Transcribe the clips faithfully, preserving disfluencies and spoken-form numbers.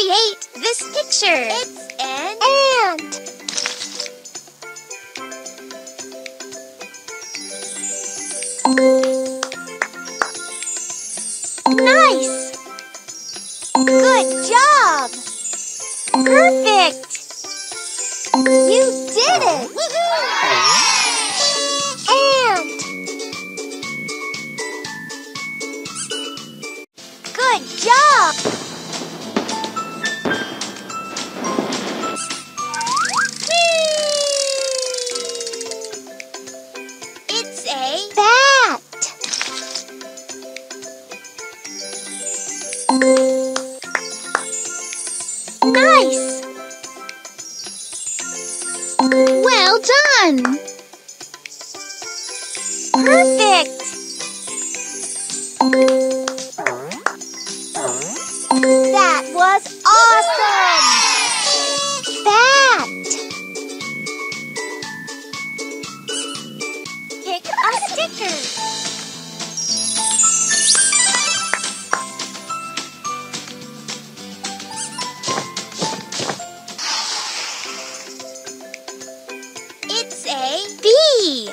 create this picture. It's an ant. Nice! Good job! Perfect! You did it! Ant! Good job! It's a bat! Nice! Well done! Perfect! That was awesome! Bat! Pick a sticker. It's a bee.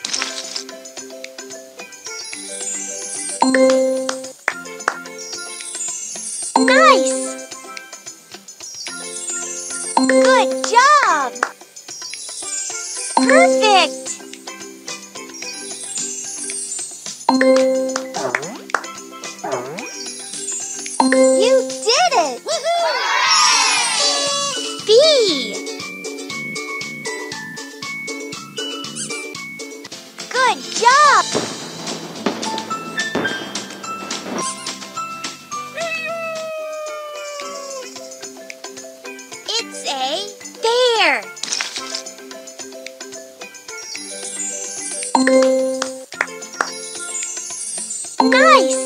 Nice! Good job! Perfect! You did it! Bee! Good job! It's a bear. Nice!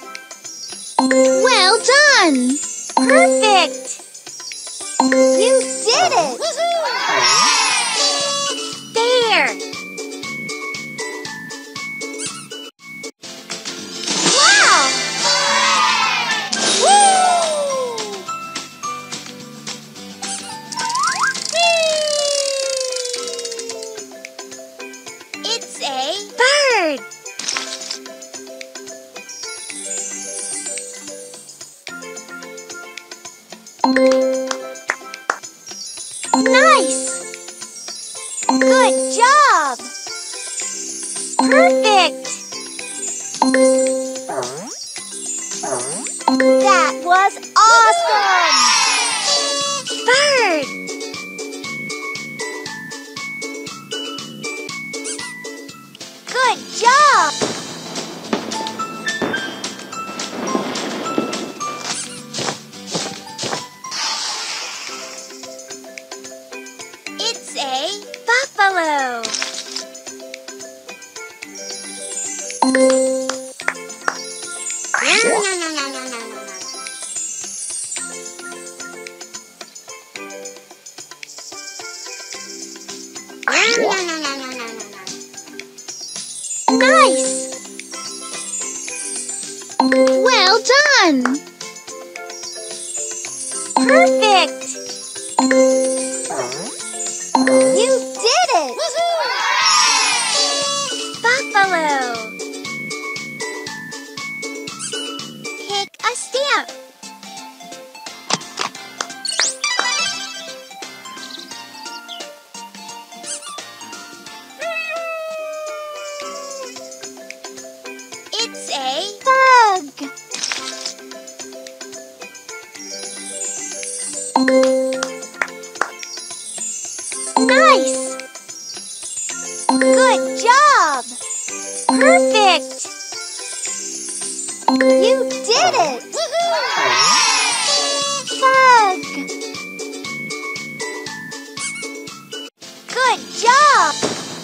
Well done! Perfect! You did it! Bear! Wow! Woo! It's a bird. Nice! Good job! Perfect! That was awesome! Bird! Good job! It's a buffalo. Nice! Well done! Perfect! You did it! Buffalo! Pick a stamp. It's a bug. Nice! Good job! Perfect! You did it! Bug! Good job!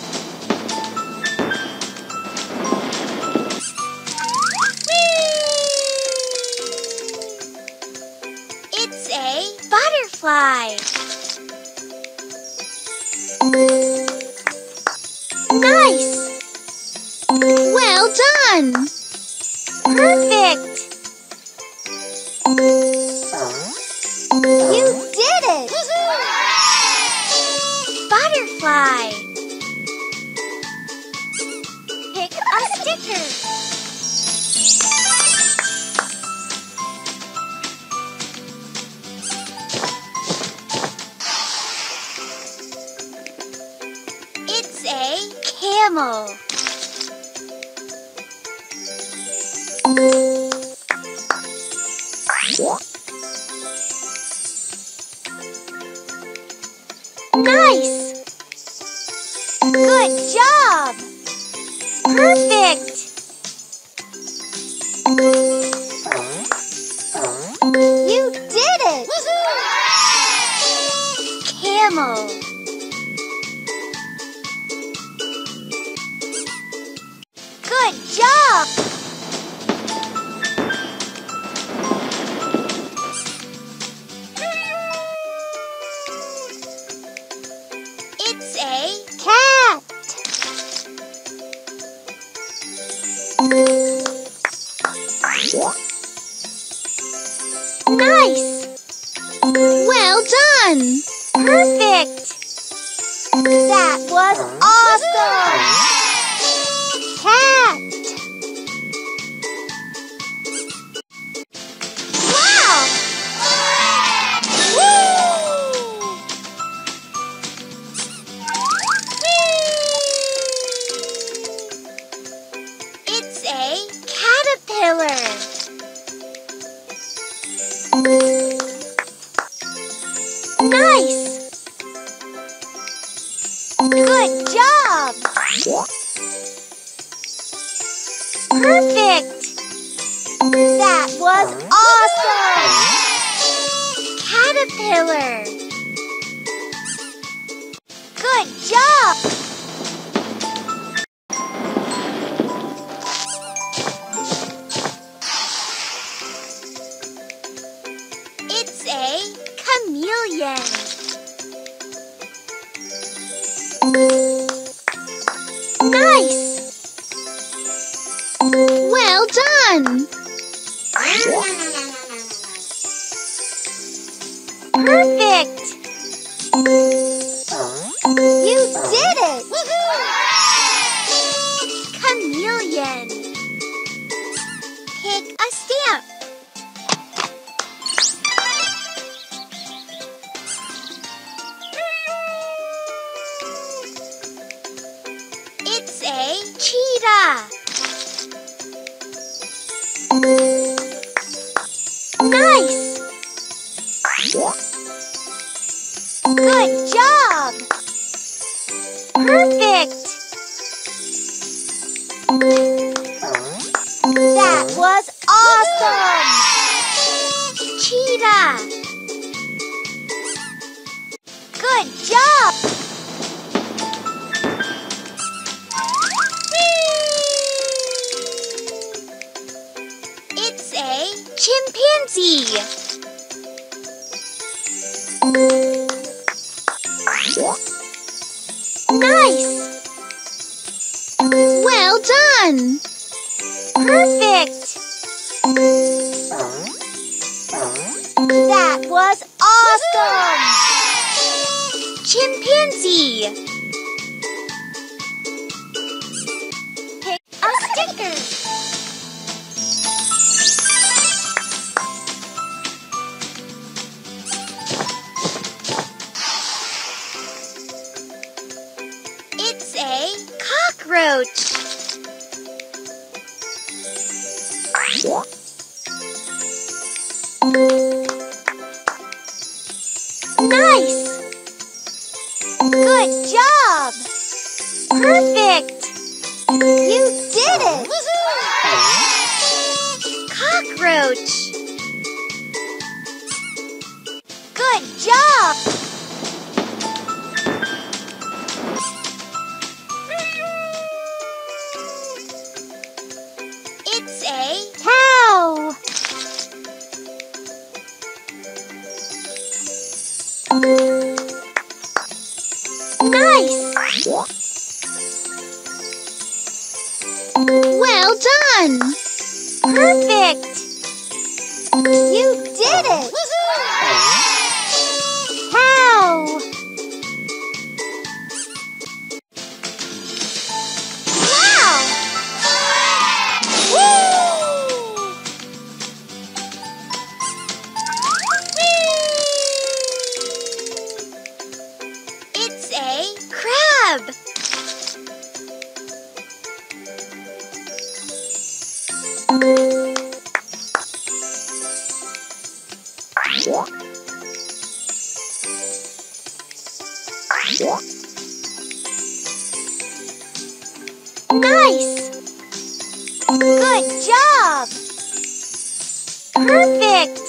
It's a butterfly. Nice! Well done! Perfect! butterfly. Pick a sticker. It's a camel. Nice! Good job! Perfect! You did it! Camel. Good job! It's a cat. Nice. Well done. Perfect. That was awesome. Cat. Wow. Woo! It's a caterpillar. Nice. Good job. Perfect. That was awesome. Caterpillar. Good job. It's a chameleon. Nice. Well done. Perfect. You did it. Chameleon. Pick a stamp. It's a cheetah. Nice. Good job. Perfect. That was awesome. Cheetah. Good job. It's a chimpanzee. Nice. Well done. Perfect. That was awesome. Chimpanzee. Pick a sticker. It's a cockroach. Nice. Good job. Perfect. You did it. Cockroach. Good job. It's a cow. Nice. Well done. Perfect. You did it. Cow. Nice! Good job! Perfect!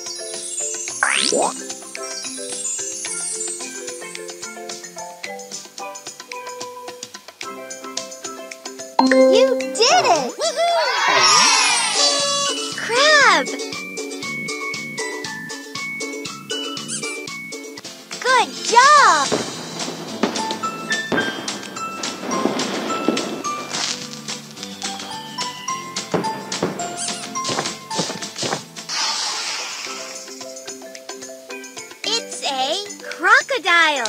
You did it! Crab! Good job! It's a crocodile.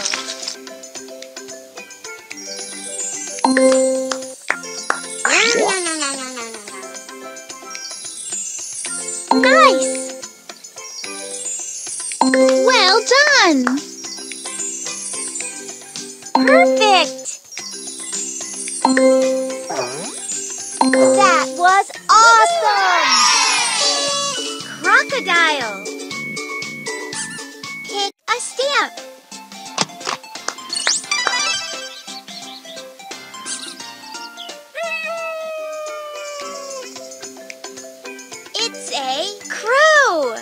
Nice! Well done! Perfect! That was awesome! Crocodile. Pick a stamp. It's a crow.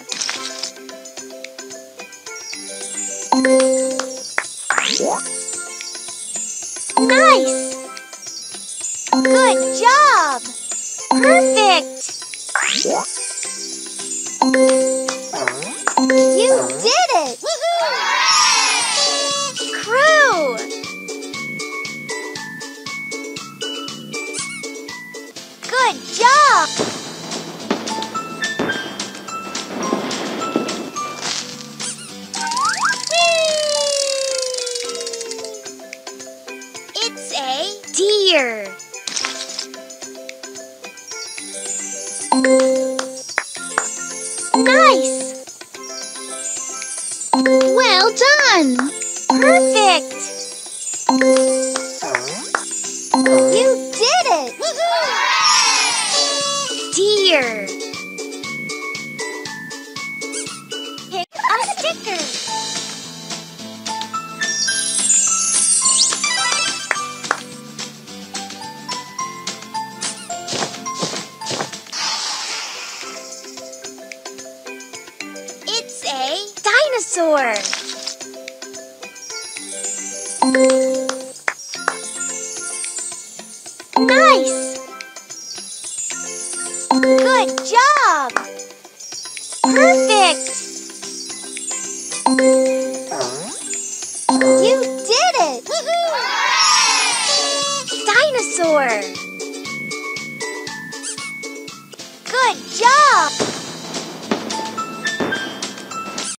Nice! Good job! Perfect! You did it! Crow! Good job! It's a deer. Nice! Well done! Perfect! You did it! Deer. Pick a sticker. It's a dinosaur. Nice! Good job! Perfect! You did it! Dinosaur!